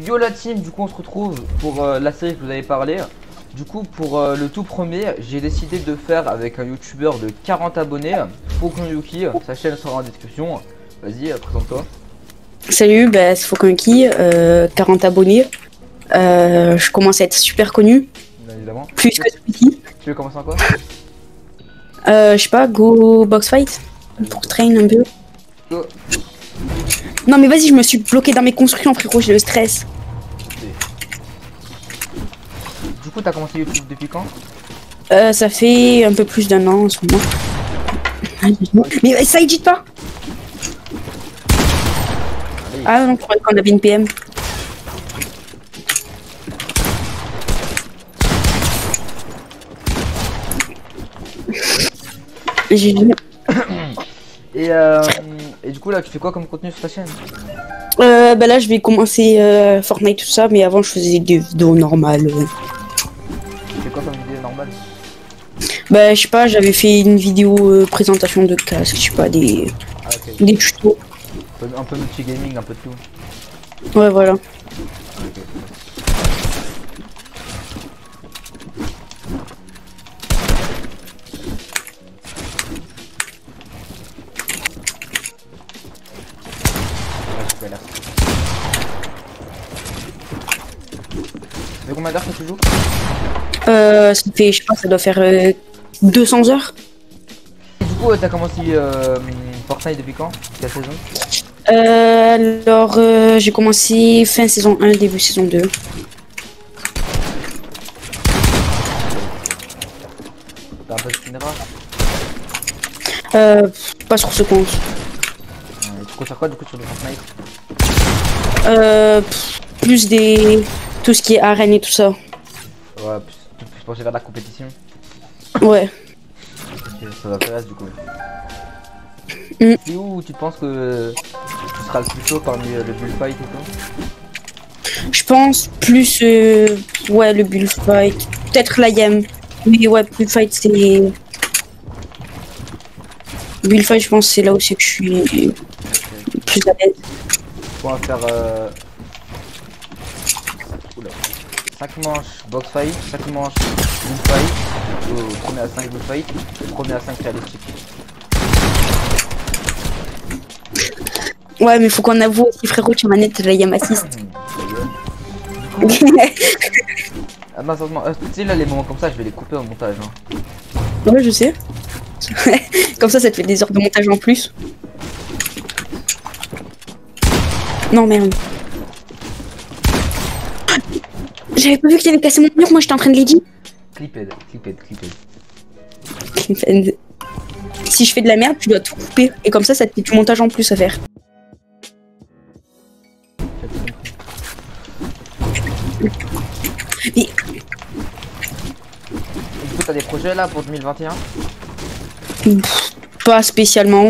Yo la team, du coup on se retrouve pour la série que vous avez parlé. Du coup pour le tout premier, j'ai décidé de faire avec un youtubeur de 40 abonnés, Faucon Yuki, sa chaîne sera en description. Vas-y, présente-toi. Salut, bah, c'est Faucon Yuki, 40 abonnés. Je commence à être super connu. Bien évidemment. Plus que celui-ci. Tu veux commencer en quoi? Je sais pas, go box fight pour train un peu. Go. Non mais vas-y, je me suis bloqué dans mes constructions, frérot, j'ai le stress. Du coup t'as commencé YouTube depuis quand? Ça fait un peu plus d'un an en ce moment. Mais ça edite pas. Ah non, je croyais qu'on avait une PM. Et du coup là tu fais quoi comme contenu sur ta chaîne? Bah là je vais commencer Fortnite tout ça, mais avant je faisais des vidéos normales. Tu fais quoi comme vidéo normale? Bah je sais pas, j'avais fait une vidéo présentation de casque, je sais pas, des tutos. Un peu multi-gaming, un peu de tout. Ouais voilà. Ok. Mais combien d'heures que tu joues? Ça fait, je sais pas, ça doit faire 200 heures. Et du coup t'as commencé Fortnite depuis quand? Quelle saison? Alors j'ai commencé fin saison 1, début saison 2. T'as un peu de skin rare? Pas sur ce compte. Tu comptes faire quoi du coup sur le Fortnite? Plus tout ce qui est arène et tout ça. Ouais, plus pencher vers la compétition. Ouais. Ok, ça m'intéresse du coup. Mm. C'est où tu penses que tu seras le plus chaud parmi le bullfight et tout? Je pense plus ouais, le bullfight. Peut-être la YM. Mais ouais, bullfight c'est. Bullfight, je pense c'est là où c'est que je suis le plus à l'aise. On va faire 5 manches box fight, 5 manches bullfight, premier à 5 bullfight, premier à 5 réalistique. Ouais, mais faut qu'on avoue aussi, frérot, tu manette la YM assist. Ah non, sérieusement, tu sais là les moments comme ça je vais les couper au montage hein. Ouais, je sais. Comme ça te fait des heures de montage en plus. Non, merde. J'avais pas vu qu'il avait cassé mon mur, moi j'étais en train de l'aider. Clipped. Si je fais de la merde, tu dois tout couper. Et comme ça te fait du montage en plus à faire. Mais... Et du coup t'as des projets là pour 2021? Pas spécialement.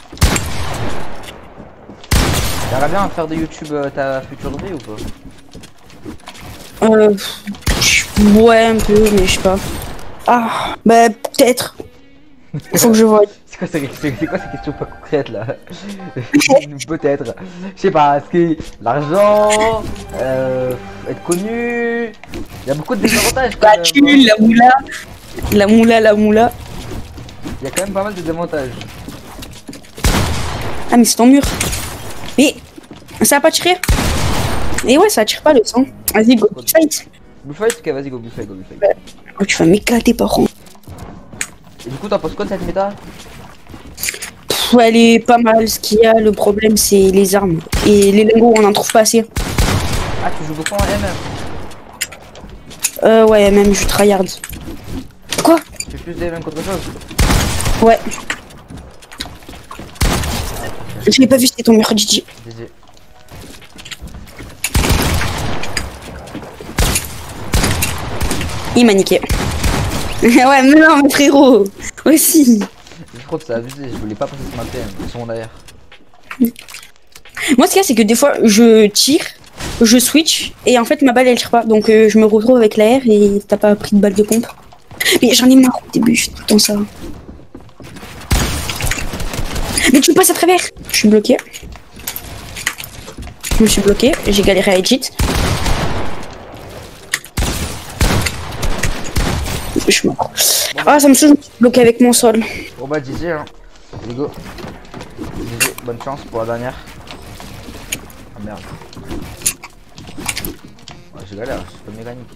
T'aimerais bien faire de YouTube ta future vie ou pas? Ouais, un peu, mais je sais pas. Ah, bah peut-être. Faut que je voie. C'est quoi ces questions pas concrètes là? Peut-être. Je sais pas, est-ce que l'argent, être connu, il y a beaucoup de désavantages quand La même, thune, hein. la moula. La moula. Il y a quand même pas mal de désavantages. Ah, mais c'est ton mur. Mais ça a pas tiré. Et ouais, ça attire pas le sang. Vas-y, go fight. Bullfight? Ok, vas-y, go bullfight. Oh, tu vas m'éclater par contre. Et du coup, t'en penses quoi de cette méta? Elle est pas mal. Ce qu'il y a, le problème, c'est les armes. Et les lingots, on en trouve pas assez. Ah, tu joues beaucoup en MM? Ouais, même je tryhard. Quoi? Tu fais plus des MM qu'autre chose? Ouais. Je l'ai pas vu, c'était ton mur, Gigi. GG. Il m'a niqué. Ouais, mais non, mon frérot. Aussi. Je crois que c'est abusé, je voulais pas passer sur ma PM, sur mon AR. Moi, ce qu'il y a, c'est que des fois, je tire, je switch, et en fait, ma balle, elle tire pas. Donc, je me retrouve avec l'air et t'as pas pris de balle de pompe. Mais j'en ai marre au début, je fais tout le temps ça. Mais tu me passes à travers. Je suis bloqué. Je me suis bloqué, j'ai galéré à exit. Je suis mort. Ah, ça me saoule, je me suis bloqué avec mon sol. Bon bah GG hein. Let's go. GG, bonne chance pour la dernière. Ah merde. Ouais, j'ai galère, c'est pas mécanique.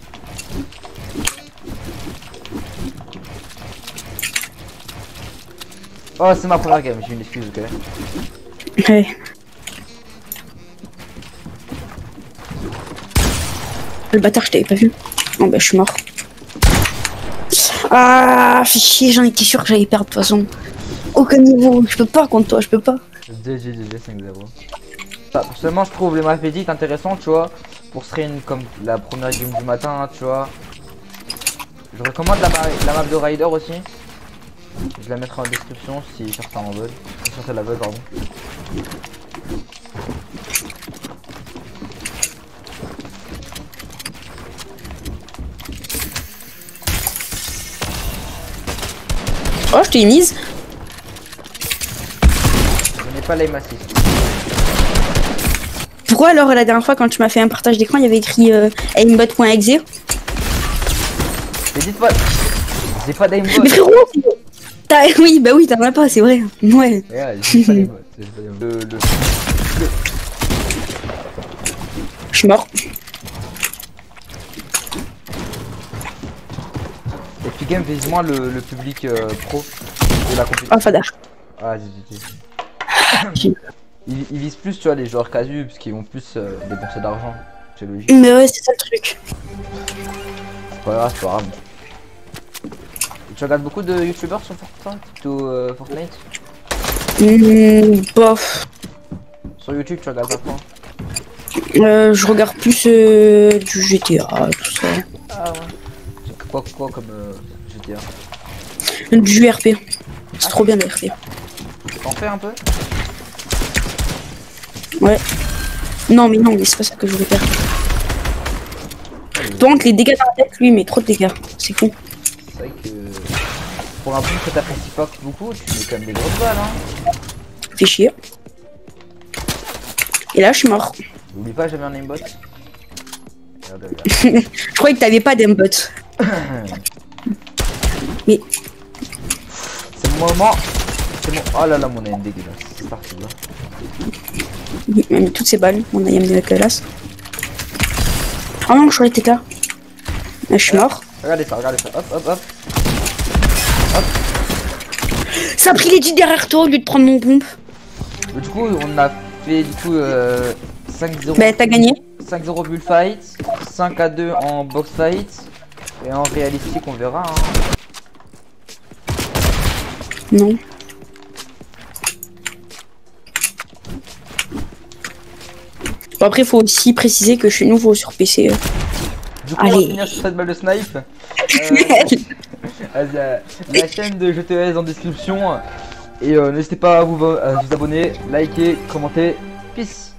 Oh c'est ma première game, j'ai une excuse ok. Ouais. Le bâtard, je t'avais pas vu. Oh bah je suis mort. Ah, fais chier, j'en étais sûr que j'allais perdre de toute façon. Aucun niveau, je peux pas contre toi, je peux pas. GG 5-0. Personnellement je trouve les maps edit intéressants tu vois. Pour stream comme la première game du matin tu vois. Je recommande la map de Rider aussi. Je la mettrai en description si certains en veulent. Si certains la veulent pardon. Oh, je t'ai mise. Je n'ai pas l'aim assist. Pourquoi alors la dernière fois quand tu m'as fait un partage d'écran, il y avait écrit aimbot.exe? Mais dites-moi, j'ai pas d'aimbot. Mais frérot, oui, bah oui, t'en as pas, c'est vrai. Ouais. Ouais, j'ai pas d'aimbot. Je suis mort. Epic Games vise moins le public pro de la compétition. Oh, fadar. Ah, GG. Ils visent plus, tu vois, les joueurs casus, parce qu'ils vont plus dépenser d'argent. C'est logique. Mais ouais, c'est ça le truc. C'est pas grave, c'est pas grave. Et tu regardes beaucoup de youtubeurs sur Fortnite ou Fortnite? Bof. Sur YouTube, tu regardes pas quoi? Je regarde plus du GTA, tout ça. Ah ouais. Quoi comme GTA? Du RP. C'est trop bien le RP. T'en fais un peu? Ouais. Non, mais c'est pas ça que je voulais faire. Donc, les dégâts dans la tête, lui, mais trop de dégâts. C'est con. C'est vrai que pour un point que t'apprécies pas beaucoup, tu mets quand même des grosses balles hein. Fais chier. Et là, je suis mort. N'oublie pas, j'avais un aimbot. Je croyais que t'avais pas d'aimbot. Mais. C'est mon moment. C'est mon. Oh là là, mon aim dégueulasse. C'est parti là. Mais toutes ces balles, mon aim dégueulasse. Oh non, je croyais que t'étais là. Là, je suis mort. Regardez ça. Hop, hop, hop. Hop. Ça a pris les 10 derrière toi au lieu de prendre mon pompe. Du coup, on a fait du coup 5-0. Bah, t'as gagné. 5-0 bullfight, 5-2 en box fight. Et en réalistique, on verra. Hein. Non. Bon, après, faut aussi préciser que je suis nouveau sur PC. Du coup, on va finir sur cette balle de snipe. La chaîne de GTS en description. Et n'hésitez pas à vous abonner, liker, commenter. Peace.